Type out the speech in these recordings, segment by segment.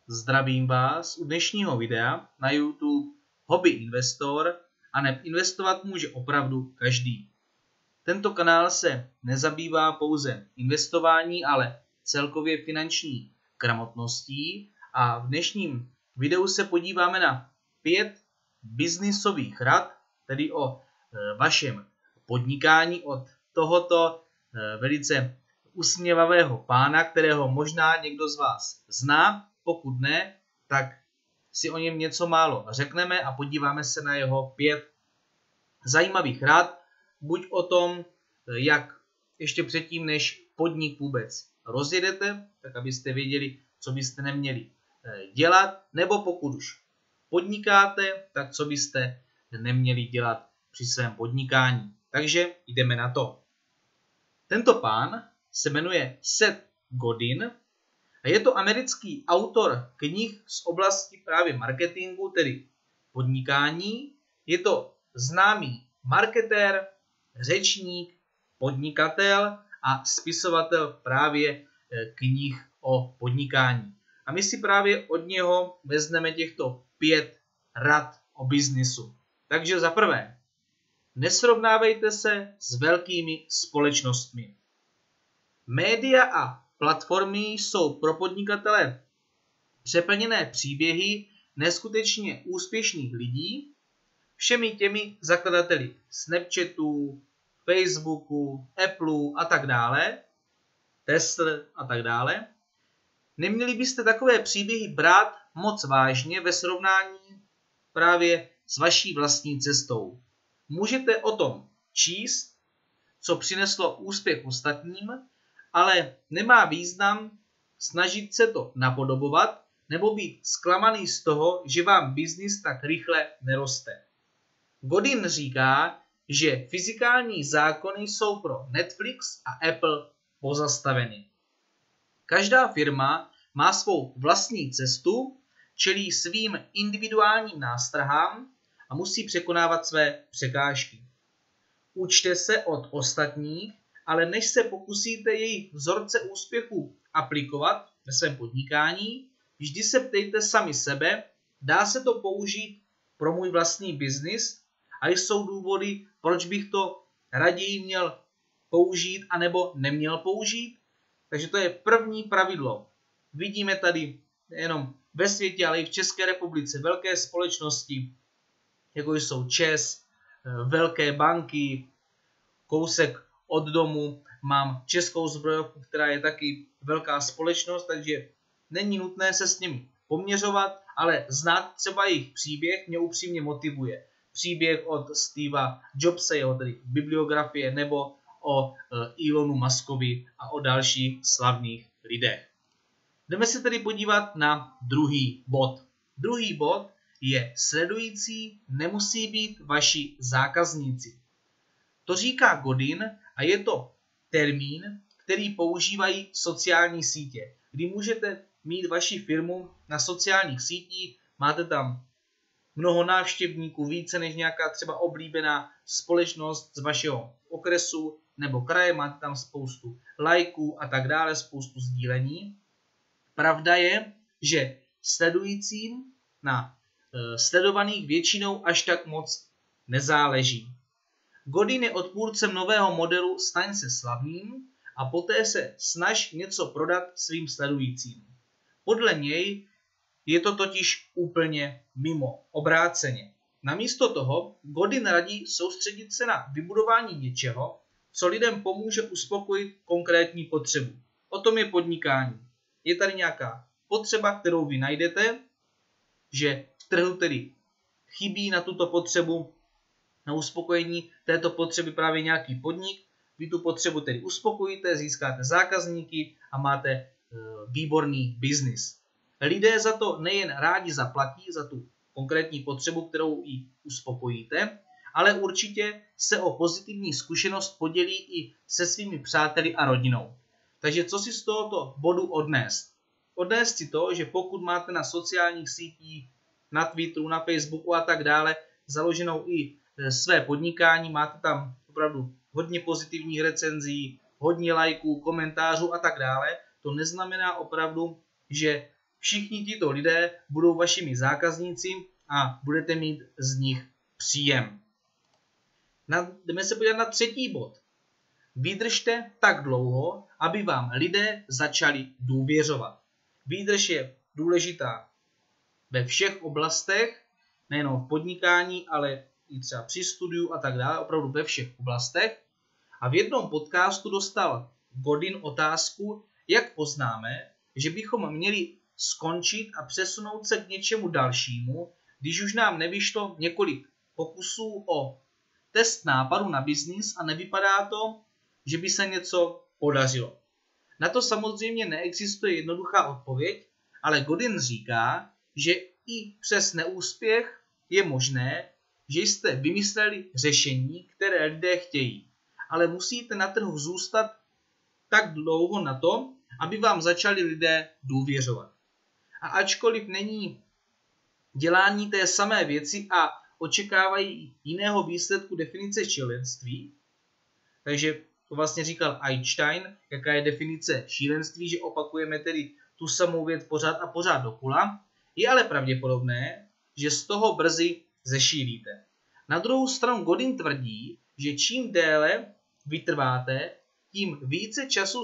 Zdravím vás u dnešního videa na YouTube Hobby Investor, a neb investovat může opravdu každý. Tento kanál se nezabývá pouze investování, ale celkově finanční gramotností, a v dnešním videu se podíváme na 5 biznisových rad, tedy o vašem podnikání od tohoto velice usměvavého pána, kterého možná někdo z vás zná. Pokud ne, tak si o něm něco málo řekneme a podíváme se na jeho 5 zajímavých rad, buď o tom, jak ještě předtím, než podnik vůbec rozjedete, tak abyste věděli, co byste neměli dělat, nebo pokud už podnikáte, tak co byste neměli dělat při svém podnikání. Takže jdeme na to. Tento pán se jmenuje Seth Godin a je to americký autor knih z oblasti právě marketingu, tedy podnikání. Je to známý marketér, řečník, podnikatel a spisovatel právě knih o podnikání. A my si právě od něho vezmeme těchto 5 rad o biznisu. Takže za prvé, nesrovnávejte se s velkými společnostmi. Média a platformy jsou pro podnikatele přeplněné příběhy neskutečně úspěšných lidí, všemi těmi zakladateli Snapchatu, Facebooku, Apple a tak dále, Tesla a tak dále. Neměli byste takové příběhy brát moc vážně ve srovnání právě s vaší vlastní cestou. Můžete o tom číst, co přineslo úspěch ostatním, ale nemá význam snažit se to napodobovat nebo být zklamaný z toho, že vám biznis tak rychle neroste. Godin říká, že fyzikální zákony jsou pro Netflix a Apple pozastaveny. Každá firma má svou vlastní cestu, čelí svým individuálním nástrahám a musí překonávat své překážky. Učte se od ostatních, ale než se pokusíte jejich vzorce úspěchu aplikovat ve svém podnikání, vždy se ptejte sami sebe, dá se to použít pro můj vlastní biznis a jsou důvody, proč bych to raději měl použít anebo neměl použít. Takže to je první pravidlo. Vidíme tady nejenom ve světě, ale i v České republice velké společnosti, jako jsou ČEZ, velké banky, kousek od domu mám Českou zbrojovku, která je taky velká společnost, takže není nutné se s nimi poměřovat, ale znát třeba jejich příběh mě upřímně motivuje. Příběh od Steva Jobse, jeho tedy bibliografie, nebo o Elonu Muskovi a o dalších slavných lidech. Jdeme se tedy podívat na druhý bod. Druhý bod je: sledující nemusí být vaši zákazníci. To říká Godin a je to termín, který používají sociální sítě, kdy můžete mít vaši firmu na sociálních sítích, máte tam mnoho návštěvníků, více než nějaká třeba oblíbená společnost z vašeho okresu nebo kraje, máte tam spoustu lajků a tak dále, spoustu sdílení. Pravda je, že sledujícím na sledovaných většinou až tak moc nezáleží. Godin je odpůrcem nového modelu staň se slavným a poté se snaž něco prodat svým sledujícím. Podle něj je to totiž úplně mimo, obráceně. Namísto toho Godin radí soustředit se na vybudování něčeho, co lidem pomůže uspokojit konkrétní potřebu. O tom je podnikání. Je tady nějaká potřeba, kterou vy najdete, že v trhu tedy chybí na tuto potřebu, na uspokojení této potřeby právě nějaký podnik, vy tu potřebu tedy uspokojíte, získáte zákazníky a máte výborný biznis. Lidé za to nejen rádi zaplatí, za tu konkrétní potřebu, kterou jí uspokojíte, ale určitě se o pozitivní zkušenost podělí i se svými přáteli a rodinou. Takže co si z tohoto bodu odnést? Odnést si to, že pokud máte na sociálních sítích, na Twitteru, na Facebooku a tak dále založenou i své podnikání, máte tam opravdu hodně pozitivních recenzí, hodně lajků, komentářů a tak dále, to neznamená opravdu, že všichni tito lidé budou vašimi zákazníci a budete mít z nich příjem. Jdeme se podívat na třetí bod. Vydržte tak dlouho, aby vám lidé začali důvěřovat. Výdrž je důležitá ve všech oblastech, nejenom v podnikání, ale i třeba při studiu a tak dále, opravdu ve všech oblastech. A v jednom podcastu dostal Godin otázku, jak poznáme, že bychom měli skončit a přesunout se k něčemu dalšímu, když už nám nevyšlo několik pokusů o test nápadu na biznis a nevypadá to, že by se něco podařilo. Na to samozřejmě neexistuje jednoduchá odpověď, ale Godin říká, že i přes neúspěch je možné, že jste vymysleli řešení, které lidé chtějí, ale musíte na trhu zůstat tak dlouho na to, aby vám začali lidé důvěřovat. A ačkoliv není dělání té samé věci a očekávají jiného výsledku definice šílenství, takže to vlastně říkal Einstein, jaká je definice šílenství, že opakujeme tedy tu samou věc pořád a pořád dokola, je ale pravděpodobné, že z toho brzy zešílíte. Na druhou stranu Godin tvrdí, že čím déle vytrváte, tím více času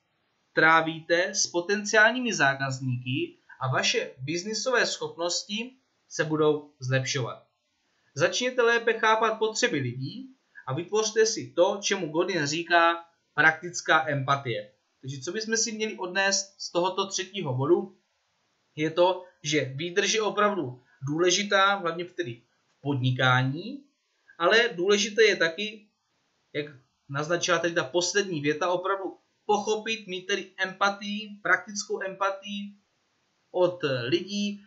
trávíte s potenciálními zákazníky a vaše biznisové schopnosti se budou zlepšovat. Začněte lépe chápat potřeby lidí a vytvořte si to, čemu Godin říká praktická empatie. Takže co bychom si měli odnést z tohoto třetího bodu, je to, že výdrž je opravdu důležitá, hlavně tedy v podnikání, ale důležité je taky, jak naznačila tady ta poslední věta, opravdu pochopit, mít tedy empatii, praktickou empatii od lidí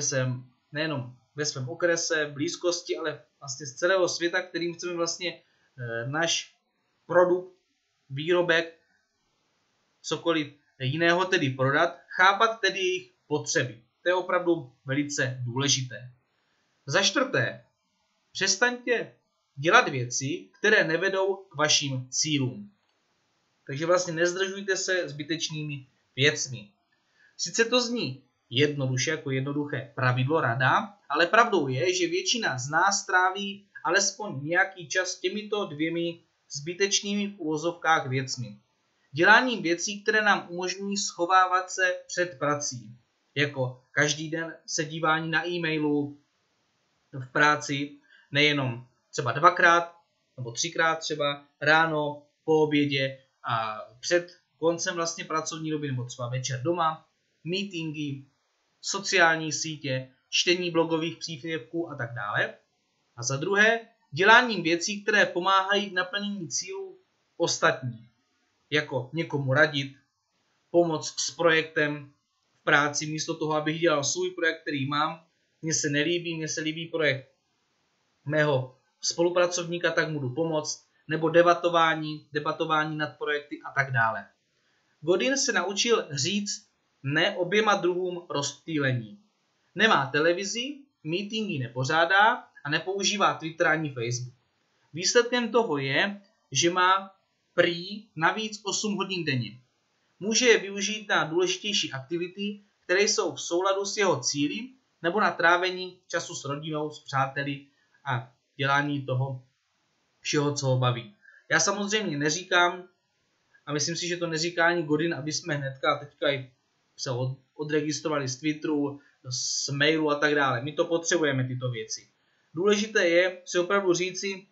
nejenom ve svém okrese, blízkosti, ale vlastně z celého světa, kterým chceme vlastně náš produkt, výrobek, cokoliv jiného tedy prodat, chápat tedy jejich potřeby. To je opravdu velice důležité. Za čtvrté, přestaňte dělat věci, které nevedou k vašim cílům. Takže vlastně nezdržujte se zbytečnými věcmi. Sice to zní jednoduše, jako jednoduché pravidlo rada, ale pravdou je, že většina z nás tráví alespoň nějaký čas těmito dvěmi zbytečnými v uvozovkách věcmi. Děláním věcí, které nám umožňují schovávat se před prací, jako každý den se dívání na e-mailu v práci, nejenom třeba 2x nebo 3x třeba ráno, po obědě a před koncem vlastně pracovní doby nebo třeba večer doma, meetingy, sociální sítě, čtení blogových příspěvků a tak dále. A za druhé, děláním věcí, které pomáhají k naplnění cílů ostatních, jako někomu radit, pomoct s projektem v práci, místo toho, abych dělal svůj projekt, který mám, mně se líbí projekt mého spolupracovníka, tak mu jdu pomoct, nebo debatování nad projekty a tak dále. Godin se naučil říct ne oběma druhům rozptýlení. Nemá televizi, meetingy nepořádá a nepoužívá Twitter ani Facebook. Výsledkem toho je, že má prý navíc 8 hodin denně. Může je využít na důležitější aktivity, které jsou v souladu s jeho cíli, nebo na trávení času s rodinou, s přáteli a dělání toho všeho, co ho baví. Já samozřejmě neříkám, a myslím si, že to neříká ani Godin, aby jsme hnedka teďka se odregistrovali z Twitteru, z mailu a tak dále. My to potřebujeme, tyto věci. Důležité je si opravdu říci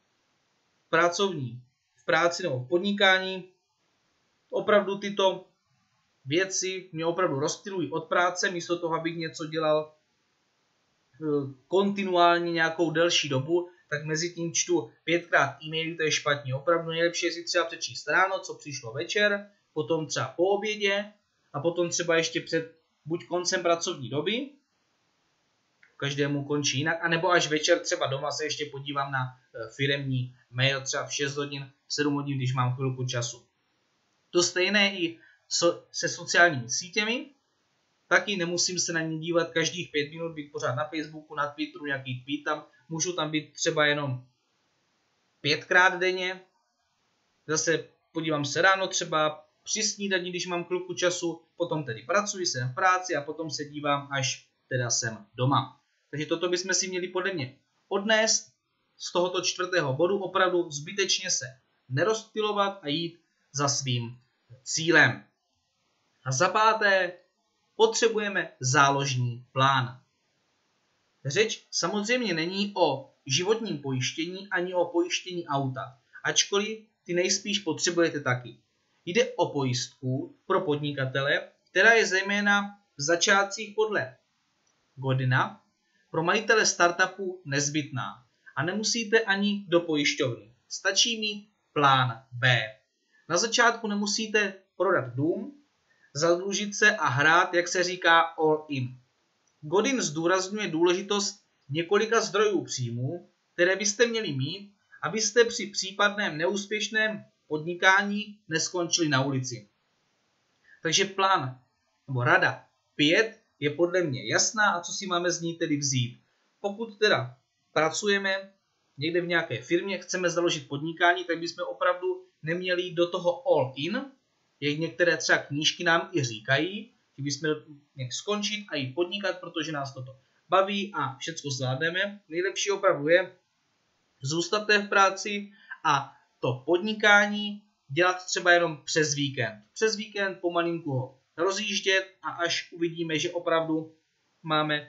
v práci nebo v podnikání, opravdu tyto věci mě opravdu rozptylují od práce, místo toho, abych něco dělal kontinuálně nějakou delší dobu, tak mezi tím čtu 5x e-maily, to je špatně. Opravdu nejlepší je si třeba přečíst ráno, co přišlo večer, potom třeba po obědě a potom třeba ještě před buď koncem pracovní doby, každému končí jinak, anebo až večer třeba doma se ještě podívám na firemní mail třeba v 6 hodin, 7 hodin, když mám chvilku času. To stejné i se sociálními sítěmi, taky nemusím se na ně dívat každých 5 minut, být pořád na Facebooku, na Twitteru, nějaký tweet tam, můžu tam být třeba jenom 5x denně, zase podívám se ráno třeba při snídani, když mám chvilku času, potom tedy pracuji, jsem v práci a potom se dívám, až teda jsem doma. Takže toto bychom si měli podle mě odnést z tohoto 4. bodu, opravdu zbytečně se nerozptylovat a jít za svým cílem. A za 5. potřebujeme záložní plán. Řeč samozřejmě není o životním pojištění ani o pojištění auta, ačkoliv ty nejspíš potřebujete taky. Jde o pojistku pro podnikatele, která je zejména v začátcích podle Godina pro majitele startupu nezbytná. A nemusíte ani do pojišťovny. Stačí mít plán B. Na začátku nemusíte prodat dům, zadlužit se a hrát, jak se říká, all in. Godin zdůrazňuje důležitost několika zdrojů příjmů, které byste měli mít, abyste při případném neúspěšném podnikání neskončili na ulici. Takže plán nebo rada 5 je podle mě jasná a co si máme z ní tedy vzít. Pokud teda pracujeme někde v nějaké firmě, chceme založit podnikání, tak bychom opravdu neměli jít do toho all in. Jak některé třeba knížky nám i říkají, že bychom měli skončit a jít podnikat, protože nás toto baví a všechno zvládneme. Nejlepší opravdu je zůstat v práci a to podnikání dělat třeba jenom přes víkend. Přes víkend pomalinku ho rozjíždět a až uvidíme, že opravdu máme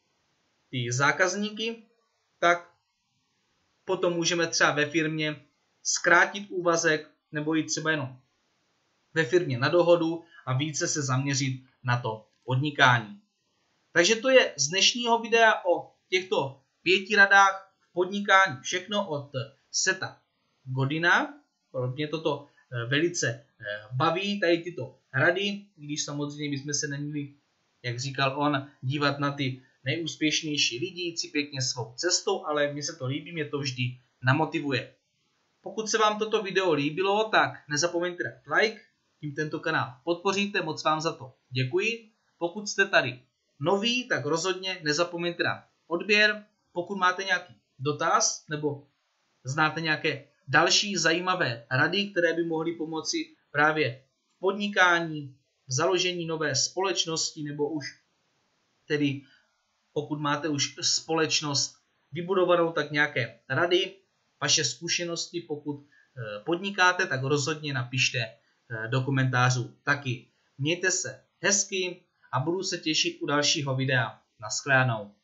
ty zákazníky, tak potom můžeme třeba ve firmě zkrátit úvazek nebo jít třeba jenom ve firmě na dohodu a více se zaměřit na to podnikání. Takže to je z dnešního videa o těchto 5 radách v podnikání všechno od Setha Godina. Mě toto velice baví, tady tyto rady, když samozřejmě bychom se neměli, jak říkal on, dívat na ty nejúspěšnější lidi, jít si pěkně svou cestou, ale mně se to líbí, mě to vždy namotivuje. Pokud se vám toto video líbilo, tak nezapomeňte dát like, tím tento kanál podpoříte, moc vám za to děkuji. Pokud jste tady noví, tak rozhodně nezapomeňte dát odběr. Pokud máte nějaký dotaz nebo znáte nějaké další zajímavé rady, které by mohly pomoci právě v podnikání, v založení nové společnosti, nebo už tedy pokud máte už společnost vybudovanou, tak nějaké rady, vaše zkušenosti, pokud podnikáte, tak rozhodně napište do komentářů taky. Mějte se hezky a budu se těšit u dalšího videa. Naschledanou.